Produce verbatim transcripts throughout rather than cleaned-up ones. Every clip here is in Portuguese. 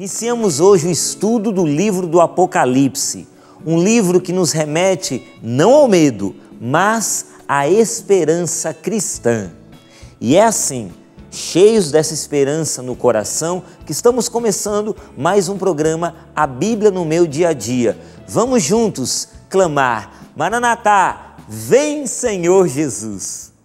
Iniciamos hoje o estudo do livro do Apocalipse, um livro que nos remete não ao medo, mas à esperança cristã. E é assim, cheios dessa esperança no coração, que estamos começando mais um programa A Bíblia no Meu Dia a Dia. Vamos juntos clamar: Maranatá, vem Senhor Jesus!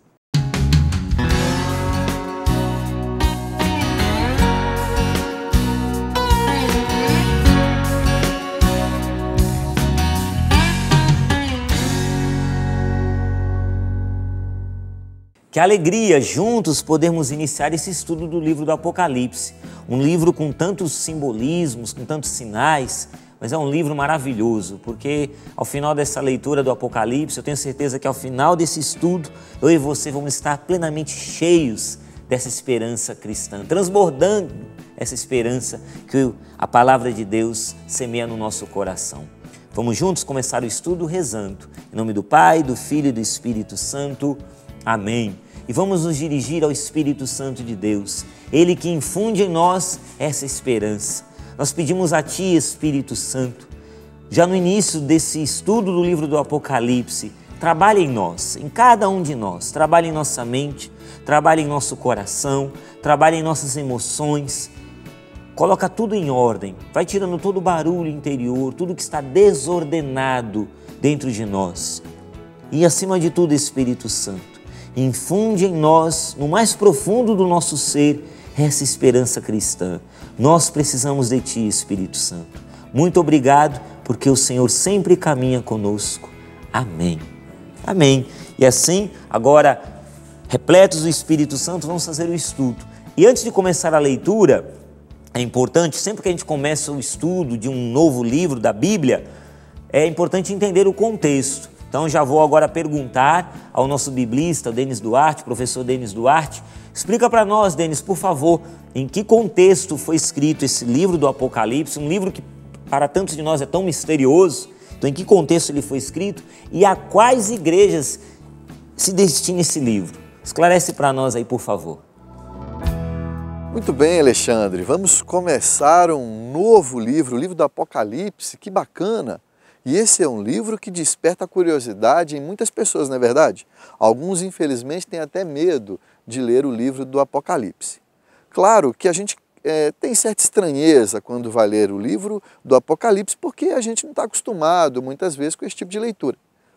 Que alegria juntos podermos iniciar esse estudo do livro do Apocalipse. Um livro com tantos simbolismos, com tantos sinais, mas é um livro maravilhoso, porque ao final dessa leitura do Apocalipse, eu tenho certeza que ao final desse estudo, eu e você vamos estar plenamente cheios dessa esperança cristã, transbordando essa esperança que a palavra de Deus semeia no nosso coração. Vamos juntos começar o estudo rezando. Em nome do Pai, do Filho e do Espírito Santo. Amém. E vamos nos dirigir ao Espírito Santo de Deus, Ele que infunde em nós essa esperança. Nós pedimos a Ti, Espírito Santo, já no início desse estudo do livro do Apocalipse, trabalhe em nós, em cada um de nós, trabalhe em nossa mente, trabalhe em nosso coração, trabalhe em nossas emoções, coloca tudo em ordem, vai tirando todo o barulho interior, tudo que está desordenado dentro de nós. E acima de tudo, Espírito Santo, infunde em nós, no mais profundo do nosso ser, essa esperança cristã. Nós precisamos de Ti, Espírito Santo. Muito obrigado, porque o Senhor sempre caminha conosco. Amém. Amém. E assim, agora, repletos do Espírito Santo, vamos fazer o estudo. E antes de começar a leitura, é importante, sempre que a gente começa o estudo de um novo livro da Bíblia, é importante entender o contexto. Então já vou agora perguntar ao nosso biblista, Denis Duarte, professor Denis Duarte. Explica para nós, Denis, por favor, em que contexto foi escrito esse livro do Apocalipse, um livro que para tantos de nós é tão misterioso. Então em que contexto ele foi escrito e a quais igrejas se destina esse livro? Esclarece para nós aí, por favor. Muito bem, Alexandre. Vamos começar um novo livro, o livro do Apocalipse. Que bacana! E esse é um livro que desperta curiosidade em muitas pessoas, não é verdade? Alguns, infelizmente, têm até medo de ler o livro do Apocalipse. Claro que a gente é, tem certa estranheza quando vai ler o livro do Apocalipse, porque a gente não está acostumado, muitas vezes, com esse tipo de leitura.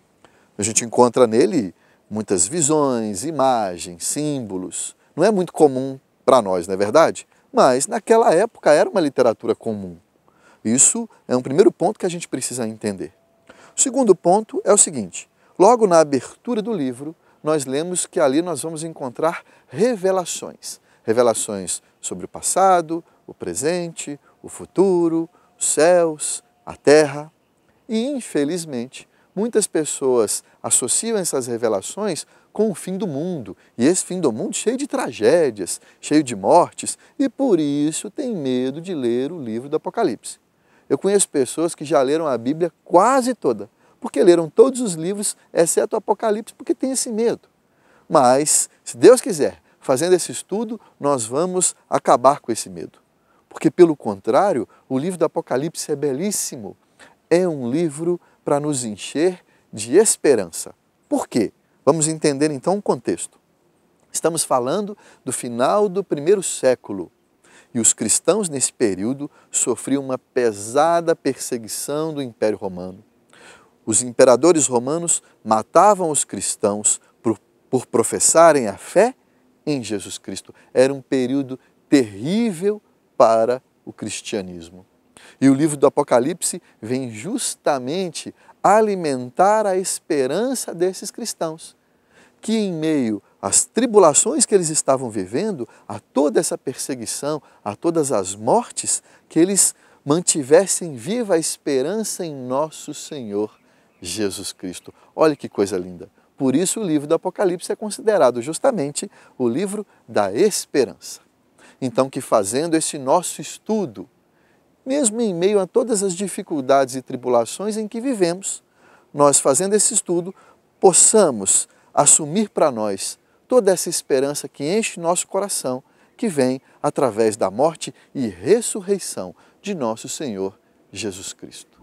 A gente encontra nele muitas visões, imagens, símbolos. Não é muito comum para nós, não é verdade? Mas, naquela época, era uma literatura comum. Isso é um primeiro ponto que a gente precisa entender. O segundo ponto é o seguinte: logo na abertura do livro, nós lemos que ali nós vamos encontrar revelações. Revelações sobre o passado, o presente, o futuro, os céus, a terra. E, infelizmente, muitas pessoas associam essas revelações com o fim do mundo. E esse fim do mundo cheio de tragédias, cheio de mortes, e por isso tem medo de ler o livro do Apocalipse. Eu conheço pessoas que já leram a Bíblia quase toda, porque leram todos os livros, exceto o Apocalipse, porque tem esse medo. Mas, se Deus quiser, fazendo esse estudo, nós vamos acabar com esse medo. Porque, pelo contrário, o livro do Apocalipse é belíssimo. É um livro para nos encher de esperança. Por quê? Vamos entender então o contexto. Estamos falando do final do primeiro século. E os cristãos, nesse período, sofriam uma pesada perseguição do Império Romano. Os imperadores romanos matavam os cristãos por, por professarem a fé em Jesus Cristo. Era um período terrível para o cristianismo. E o livro do Apocalipse vem justamente alimentar a esperança desses cristãos, que em meio às tribulações que eles estavam vivendo, a toda essa perseguição, a todas as mortes, que eles mantivessem viva a esperança em nosso Senhor Jesus Cristo. Olha que coisa linda! Por isso o livro do Apocalipse é considerado justamente o livro da esperança. Então que fazendo esse nosso estudo, mesmo em meio a todas as dificuldades e tribulações em que vivemos, nós fazendo esse estudo, possamos assumir para nós toda essa esperança que enche nosso coração, que vem através da morte e ressurreição de nosso Senhor Jesus Cristo.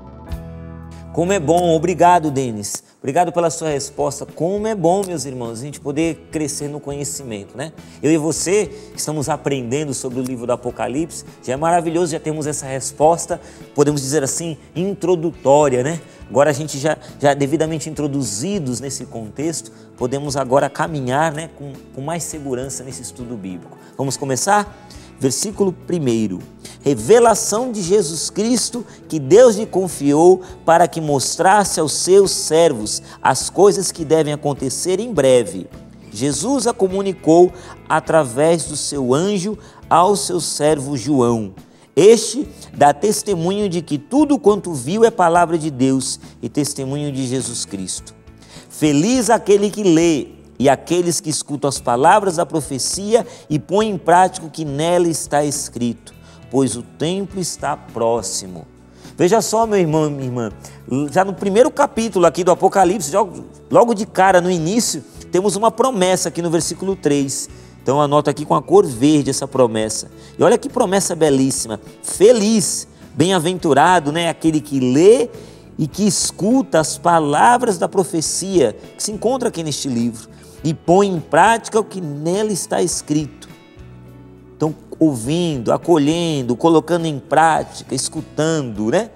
Como é bom, obrigado, Denis. Obrigado pela sua resposta. Como é bom, meus irmãos, a gente poder crescer no conhecimento, né? Eu e você, que estamos aprendendo sobre o livro do Apocalipse, já é maravilhoso, já temos essa resposta, podemos dizer assim, introdutória, né? Agora a gente já, já devidamente introduzidos nesse contexto, podemos agora caminhar, né, com, com mais segurança nesse estudo bíblico. Vamos começar? Versículo primeiro. Revelação de Jesus Cristo que Deus lhe confiou para que mostrasse aos seus servos as coisas que devem acontecer em breve. Jesus a comunicou através do seu anjo ao seu servo João. Este dá testemunho de que tudo quanto viu é palavra de Deus e testemunho de Jesus Cristo. Feliz aquele que lê e aqueles que escutam as palavras da profecia e põem em prática o que nela está escrito, pois o tempo está próximo. Veja só, meu irmão e minha irmã, já no primeiro capítulo aqui do Apocalipse, logo de cara, no início, temos uma promessa aqui no versículo três. Então anota aqui com a cor verde essa promessa. E olha que promessa belíssima. Feliz, bem-aventurado, né, aquele que lê e que escuta as palavras da profecia que se encontra aqui neste livro e põe em prática o que nela está escrito. Então, ouvindo, acolhendo, colocando em prática, escutando, né?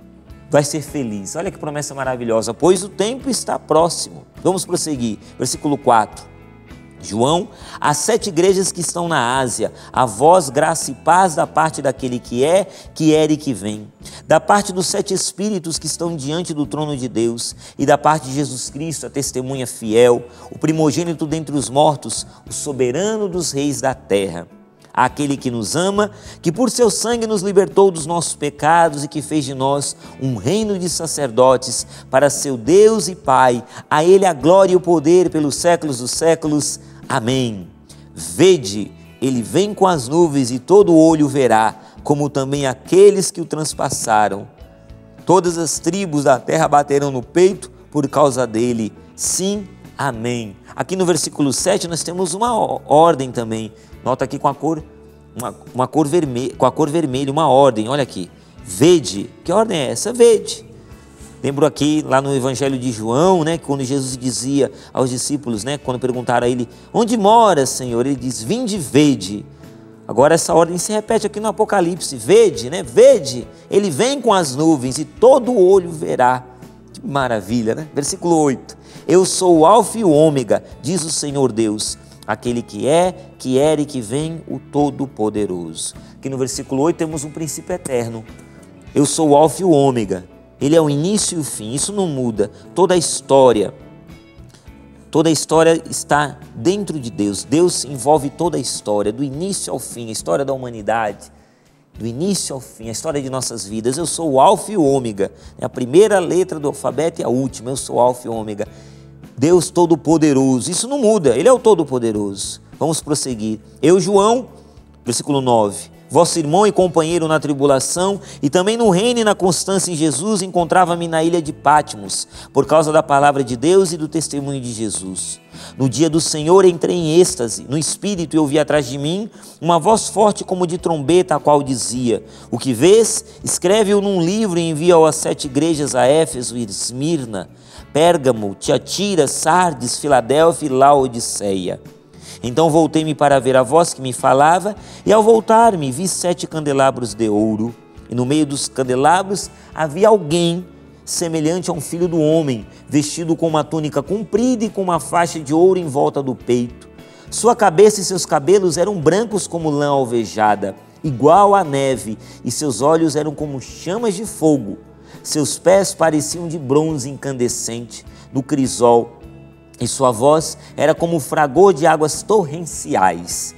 Vai ser feliz. Olha que promessa maravilhosa. Pois o tempo está próximo. Vamos prosseguir. Versículo quatro. João, as sete igrejas que estão na Ásia, a vós graça e paz da parte daquele que é, que era e que vem, da parte dos sete espíritos que estão diante do trono de Deus e da parte de Jesus Cristo, a testemunha fiel, o primogênito dentre os mortos, o soberano dos reis da terra. Aquele que nos ama, que por seu sangue nos libertou dos nossos pecados e que fez de nós um reino de sacerdotes para seu Deus e Pai. A Ele a glória e o poder pelos séculos dos séculos. Amém. Vede, Ele vem com as nuvens e todo olho verá, como também aqueles que o transpassaram. Todas as tribos da terra baterão no peito por causa dele. Sim, amém. Aqui no versículo sete nós temos uma ordem também. Nota aqui com a cor, uma, uma cor vermelha, com a cor vermelha, uma ordem, olha aqui. Vede, que ordem é essa? Vede. Lembro aqui, lá no Evangelho de João, né, quando Jesus dizia aos discípulos, né, quando perguntaram a ele, onde mora, Senhor? Ele diz, vinde, vede. Agora essa ordem se repete aqui no Apocalipse, vede, né, vede. Ele vem com as nuvens e todo olho verá. Que maravilha, né? Versículo oito. Eu sou o Alfa e o Ômega, diz o Senhor Deus, aquele que é, que era e que vem, o Todo-Poderoso. Aqui no versículo oito temos um princípio eterno. Eu sou o Alfa e o Ômega. Ele é o início e o fim, isso não muda. Toda a história, toda a história está dentro de Deus. Deus envolve toda a história, do início ao fim, a história da humanidade, do início ao fim, a história de nossas vidas. Eu sou o Alfa e o Ômega, é a primeira letra do alfabeto e a última, eu sou o Alfa e o Ômega. Deus Todo-Poderoso, isso não muda, Ele é o Todo-Poderoso. Vamos prosseguir. Eu, João, versículo nove. Vosso irmão e companheiro na tribulação e também no reino e na constância em Jesus, encontrava-me na ilha de Patmos, por causa da palavra de Deus e do testemunho de Jesus. No dia do Senhor entrei em êxtase, no espírito, e ouvi atrás de mim uma voz forte como de trombeta, a qual dizia, o que vês, escreve-o num livro e envia-o às sete igrejas, a Éfeso, Esmirna, Pérgamo, Tiatira, Sardes, Filadélfia e Laodiceia. Então voltei-me para ver a voz que me falava, e ao voltar-me vi sete candelabros de ouro, e no meio dos candelabros havia alguém semelhante a um filho do homem, vestido com uma túnica comprida e com uma faixa de ouro em volta do peito. Sua cabeça e seus cabelos eram brancos como lã alvejada, igual à neve, e seus olhos eram como chamas de fogo. Seus pés pareciam de bronze incandescente, do crisol, e sua voz era como o fragor de águas torrenciais.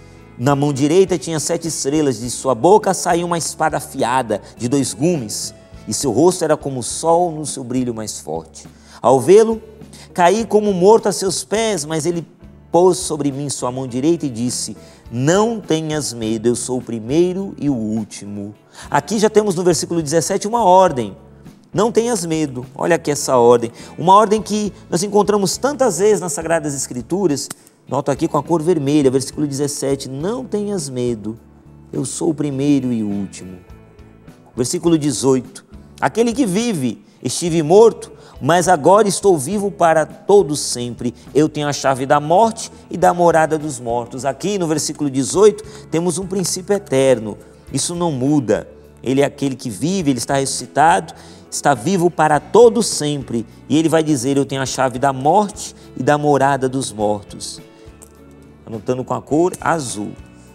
Na mão direita tinha sete estrelas, de sua boca saía uma espada afiada de dois gumes, e seu rosto era como o sol no seu brilho mais forte. Ao vê-lo, caí como morto a seus pés, mas ele pôs sobre mim sua mão direita e disse, não tenhas medo, eu sou o primeiro e o último. Aqui já temos no versículo dezessete uma ordem. Não tenhas medo, olha aqui essa ordem, uma ordem que nós encontramos tantas vezes nas Sagradas Escrituras, nota aqui com a cor vermelha, versículo dezessete, não tenhas medo, eu sou o primeiro e o último. Versículo dezoito, aquele que vive, estive morto, mas agora estou vivo para todo sempre. Eu tenho a chave da morte e da morada dos mortos. Aqui no versículo dezoito temos um princípio eterno. Isso não muda. Ele é aquele que vive, ele está ressuscitado, está vivo para todo sempre. E ele vai dizer, eu tenho a chave da morte e da morada dos mortos. Anotando com a cor azul.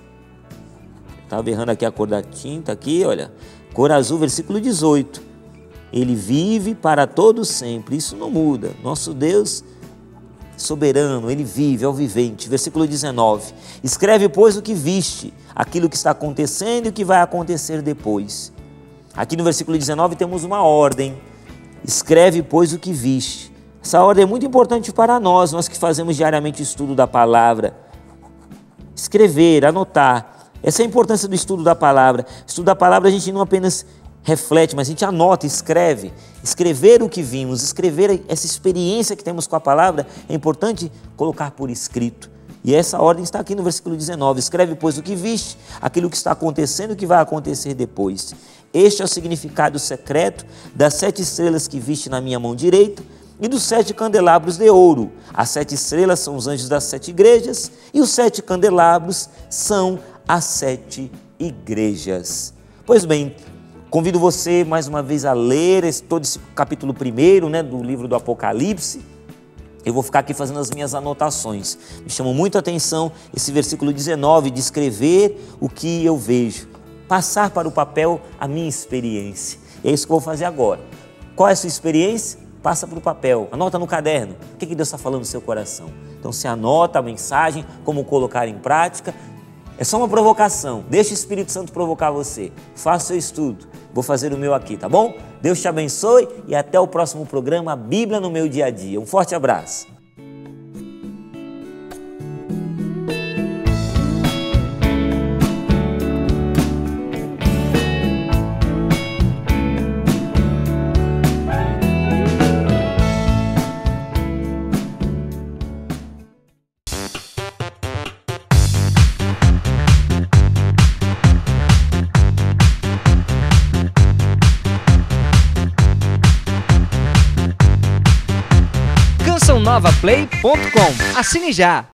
Estava errando aqui a cor da tinta, aqui, olha. Cor azul, versículo dezoito. Ele vive para todo sempre, isso não muda. Nosso Deus soberano, Ele vive, é o vivente. Versículo dezenove, escreve, pois, o que viste, aquilo que está acontecendo e o que vai acontecer depois. Aqui no versículo dezenove temos uma ordem, escreve, pois, o que viste. Essa ordem é muito importante para nós, nós que fazemos diariamente o estudo da palavra. Escrever, anotar, essa é a importância do estudo da palavra. O estudo da palavra a gente não apenas reflete, mas a gente anota, escreve. Escrever o que vimos, escrever essa experiência que temos com a palavra, é importante colocar por escrito. E essa ordem está aqui no versículo dezenove. Escreve, pois, o que viste, aquilo que está acontecendo e o que vai acontecer depois. Este é o significado secreto das sete estrelas que viste na minha mão direita e dos sete candelabros de ouro. As sete estrelas são os anjos das sete igrejas e os sete candelabros são as sete igrejas. Pois bem, convido você mais uma vez a ler esse, todo esse capítulo primeiro, né, do livro do Apocalipse. Eu vou ficar aqui fazendo as minhas anotações. Me chamou muito a atenção esse versículo dezenove, de escrever o que eu vejo. Passar para o papel a minha experiência. É isso que eu vou fazer agora. Qual é a sua experiência? Passa para o papel, anota no caderno. O que Deus está falando no seu coração? Então você anota a mensagem, como colocar em prática. É só uma provocação, deixa o Espírito Santo provocar você. Faça o seu estudo, vou fazer o meu aqui, tá bom? Deus te abençoe e até o próximo programa, a Bíblia no meu dia a dia. Um forte abraço. canção nova play ponto com. Assine já!